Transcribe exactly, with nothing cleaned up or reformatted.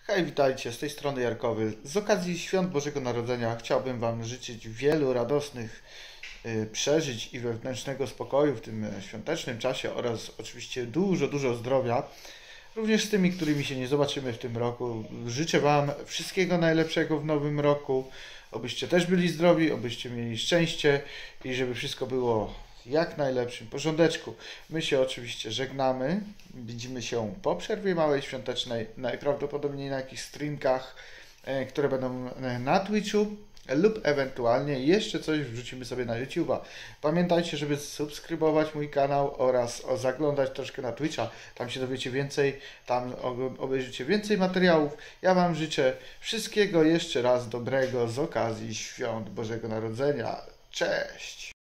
Hej, witajcie, z tej strony Jarkowy. Z okazji Świąt Bożego Narodzenia chciałbym Wam życzyć wielu radosnych y, przeżyć i wewnętrznego spokoju w tym e, świątecznym czasie oraz oczywiście dużo, dużo zdrowia. Również z tymi, którymi się nie zobaczymy w tym roku. Życzę Wam wszystkiego najlepszego w nowym roku, obyście też byli zdrowi, obyście mieli szczęście i żeby wszystko było w jak najlepszym porządeczku. My się oczywiście żegnamy. Widzimy się po przerwie małej świątecznej, najprawdopodobniej na jakichś streamkach, e, które będą e, na Twitchu lub ewentualnie jeszcze coś wrzucimy sobie na YouTube'a. Pamiętajcie, żeby subskrybować mój kanał oraz o, zaglądać troszkę na Twitcha. Tam się dowiecie więcej, tam o- obejrzycie więcej materiałów. Ja Wam życzę wszystkiego jeszcze raz dobrego z okazji Świąt Bożego Narodzenia. Cześć!